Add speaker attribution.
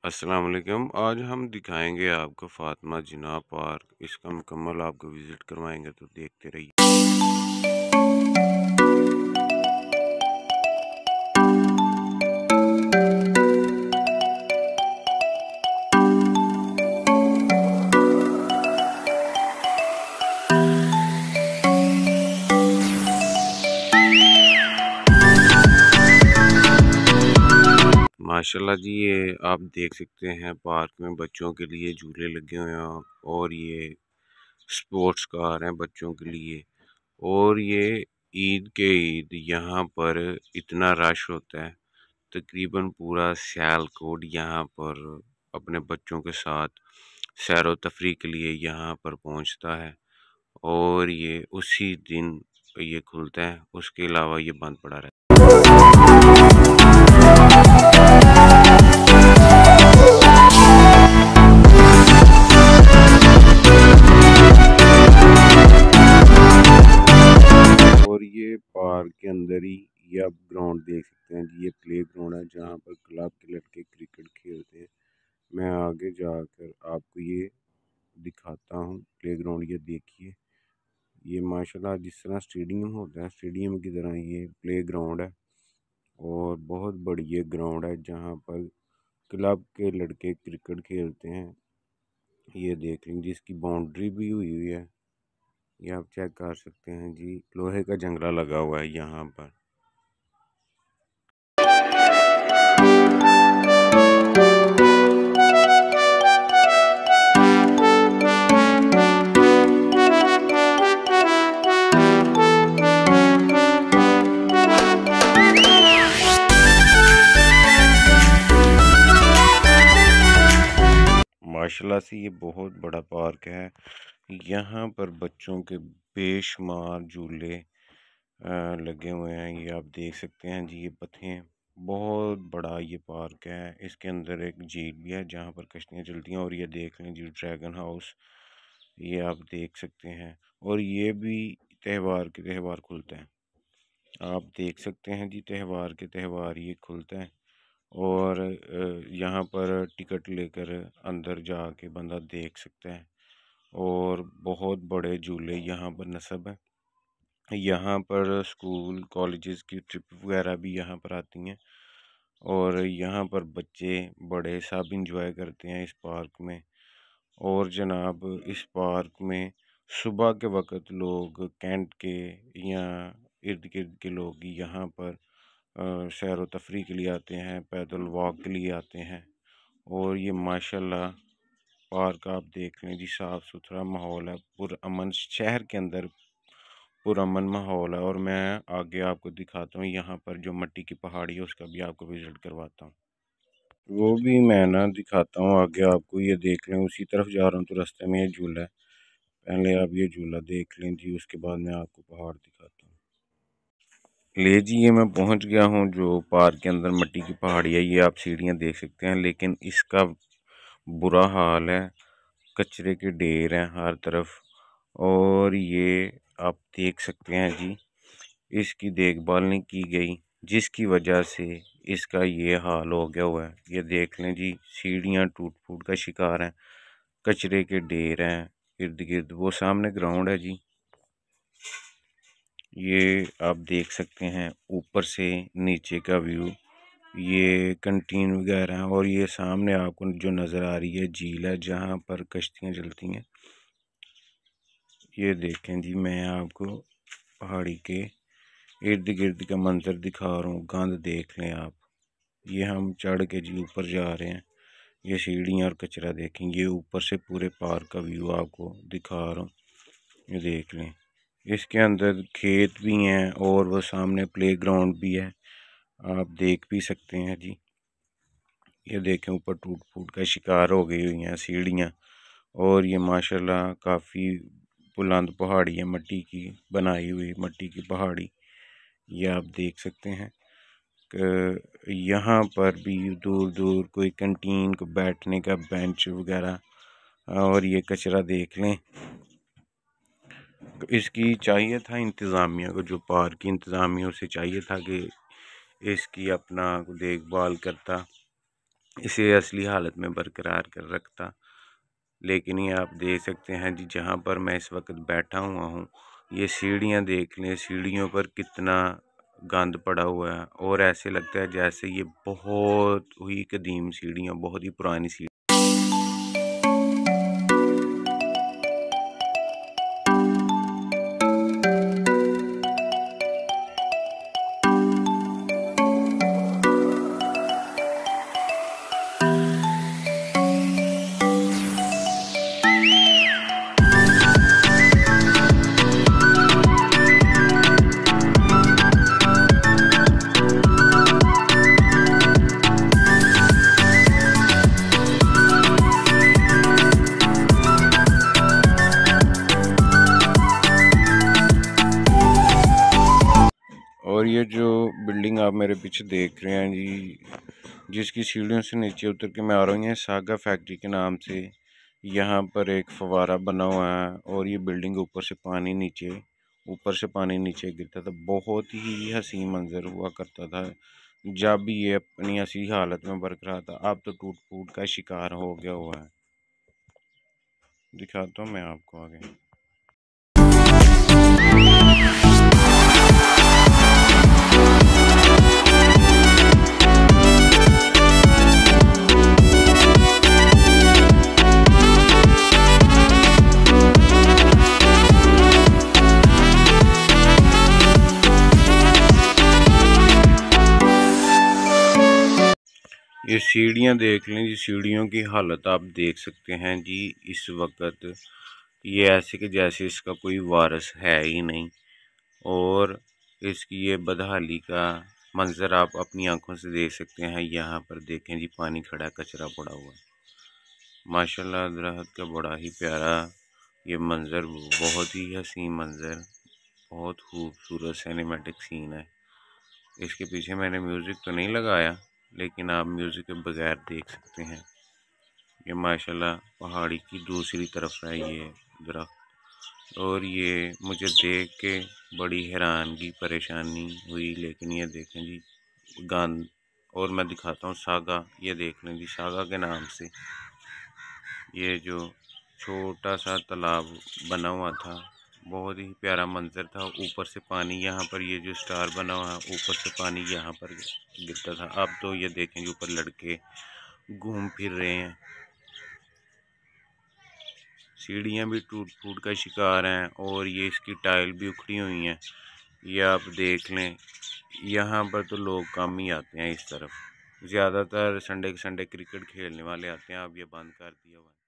Speaker 1: अस्सलाम वालेकुम। आज हम दिखाएंगे आपको फातिमा जिन्ना पार्क। इसका मुकम्मल आपको विज़िट करवाएंगे, तो देखते रहिए। माशाल्लाह जी, ये आप देख सकते हैं पार्क में बच्चों के लिए झूले लगे हुए हैं और ये स्पोर्ट्स कार हैं बच्चों के लिए। और ये ईद के ईद यहाँ पर इतना रश होता है, तकरीबन पूरा सियालकोट यहाँ पर अपने बच्चों के साथ सैर व तफरी के लिए यहाँ पर पहुँचता है। और ये उसी दिन ये खुलता है, उसके अलावा ये बंद पड़ा रहता है। और ये पार्क के अंदर ही ये आप ग्राउंड देख सकते हैं जी। ये प्ले ग्राउंड है जहाँ पर क्लब के लड़के क्रिकेट खेलते हैं। मैं आगे जाकर आपको ये दिखाता हूँ प्ले ग्राउंड। ये देखिए, ये माशाल्लाह जिस तरह स्टेडियम होता है, स्टेडियम की तरह ये प्ले ग्राउंड है। और बहुत बड़ी ये ग्राउंड है जहाँ पर क्लब के लड़के क्रिकेट खेलते हैं। ये देख लेंगे, इसकी बाउंड्री भी हुई हुई है, ये आप चेक कर सकते हैं जी। लोहे का जंगला लगा हुआ है यहाँ पर। माशाल्लाह से ये बहुत बड़ा पार्क है। यहाँ पर बच्चों के बेशुमार झूले लगे हुए हैं, ये आप देख सकते हैं जी। ये पत्थर बहुत बड़ा ये पार्क है। इसके अंदर एक झील भी है जहाँ पर कश्तियाँ चलती हैं। और ये देख लें जी, ड्रैगन हाउस ये आप देख सकते हैं। और ये भी त्यौहार के त्यौहार खुलता है, आप देख सकते हैं जी। त्यौहार के त्यौहार ये खुलता है। और यहाँ पर टिकट लेकर अंदर जाके बंदा देख सकता है। और बहुत बड़े झूले यहाँ पर नस्ब है। यहाँ पर स्कूल कॉलेजेस की ट्रिप वगैरह भी यहाँ पर आती हैं। और यहाँ पर बच्चे बड़े सब इंजॉय करते हैं इस पार्क में। और जनाब, इस पार्क में सुबह के वक़्त लोग कैंट के या इर्द गिर्द के लोग यहाँ पर सैर व तफरी के लिए आते हैं, पैदल वॉक के लिए आते हैं। और ये माशाल्लाह पार्क आप देख लें जी, साफ़ सुथरा माहौल है, पुरअमन शहर के अंदर पुरअमन माहौल है। और मैं आगे आपको दिखाता हूँ, यहाँ पर जो मिट्टी की पहाड़ी है उसका भी आपको विज़िट करवाता हूँ। वो भी मैं ना दिखाता हूँ आगे आपको। ये देख लें, उसी तरफ जा रहा हूँ तो रास्ते में ये झूला है। पहले आप ये झूला देख लें जी, उसके बाद मैं आपको पहाड़ दिखाता हूँ। ले जी, ये मैं पहुंच गया हूँ जो पार्क के अंदर मिट्टी की पहाड़ी है। ये आप सीढ़ियाँ देख सकते हैं, लेकिन इसका बुरा हाल है, कचरे के ढेर हैं हर तरफ। और ये आप देख सकते हैं जी, इसकी देखभाल नहीं की गई, जिसकी वजह से इसका ये हाल हो गया हुआ है। ये देख लें जी, सीढ़ियाँ टूट फूट का शिकार हैं, कचरे के ढेर हैं इर्द गिर्द। वो सामने ग्राउंड है जी, ये आप देख सकते हैं ऊपर से नीचे का व्यू। ये कंटीन वगैरह हैं। और ये सामने आपको जो नज़र आ रही है झील है जहाँ पर कश्तियाँ चलती हैं। ये देखें जी, मैं आपको पहाड़ी के इर्द गिर्द का मंजर दिखा रहा हूँ। गंद देख लें आप। ये हम चढ़ के जी ऊपर जा रहे हैं। ये सीढ़ियाँ और कचरा देखेंगे, ऊपर से पूरे पार्क का व्यू आपको दिखा रहा हूँ। ये देख लें, इसके अंदर खेत भी हैं और वो सामने प्लेग्राउंड भी है, आप देख भी सकते हैं जी। ये देखें, ऊपर टूट फूट का शिकार हो गई हुई हैं सीढ़ियाँ। और ये माशाल्लाह काफ़ी बुलंद पहाड़ी है, मिट्टी की बनाई हुई मिट्टी की पहाड़ी। ये आप देख सकते हैं कि यहाँ पर भी दूर दूर कोई कंटीन को बैठने का बेंच वगैरह। और ये कचरा देख लें, इसकी चाहिए था इंतज़ामिया को, जो पार्क की इंतज़ामिया, उसे चाहिए था कि इसकी अपना देखभाल करता। इसे असली हालत में बरकरार कर रखता। लेकिन ये आप देख सकते हैं जी, जहाँ पर मैं इस वक्त बैठा हुआ हूँ, ये सीढ़ियाँ देख लें, सीढ़ियों पर कितना गंद पड़ा हुआ है और ऐसे लगता है जैसे ये बहुत ही कदीम सीढ़ियाँ, बहुत ही पुरानी सीढ़ी। और ये जो बिल्डिंग आप मेरे पीछे देख रहे हैं जी, जिसकी सीढ़ियों से नीचे उतर के मैं आ रहा हूँ, ये सागा फैक्ट्री के नाम से यहाँ पर एक फवारा बना हुआ है और ये बिल्डिंग ऊपर से पानी नीचे गिरता था। बहुत ही हसीन मंजर हुआ करता था जब भी ये अपनी असली हालत में बरकरार था। अब तो टूट फूट का शिकार हो गया हुआ है। दिखाता हूँ मैं आपको आगे। ये सीढ़ियाँ देख लें जी, सीढ़ियों की हालत आप देख सकते हैं जी। इस वक्त ये ऐसे कि जैसे इसका कोई वारिस है ही नहीं और इसकी ये बदहाली का मंजर आप अपनी आंखों से देख सकते हैं। यहाँ पर देखें जी, पानी खड़ा, कचरा पड़ा हुआ है। माशाल्लाह दरख्त का बड़ा ही प्यारा ये मंजर, बहुत ही हसीन मंजर, बहुत खूबसूरत सिनेमैटिक सीन है। इसके पीछे मैंने म्यूज़िक तो नहीं लगाया, लेकिन आप म्यूज़िक के बगैर देख सकते हैं। ये माशाल्लाह पहाड़ी की दूसरी तरफ है ये दरख्त और ये मुझे देख के बड़ी हैरानगी परेशानी हुई। लेकिन ये देखें जी, गंद। और मैं दिखाता हूँ सागा, ये देख लें जी, सागा के नाम से ये जो छोटा सा तालाब बना हुआ था, बहुत ही प्यारा मंजर था। ऊपर से पानी, यहाँ पर ये जो स्टार बना हुआ है, ऊपर से पानी यहाँ पर गिरता था। अब तो ये देखेंगे ऊपर लड़के घूम फिर रहे हैं। सीढ़ियाँ भी टूट फूट का शिकार हैं और ये इसकी टाइल भी उखड़ी हुई हैं। ये आप देख लें, यहाँ पर तो लोग कम ही आते हैं इस तरफ। ज़्यादातर संडे के संडे क्रिकेट खेलने वाले आते हैं। अब ये बंद कर दिया हुआ है।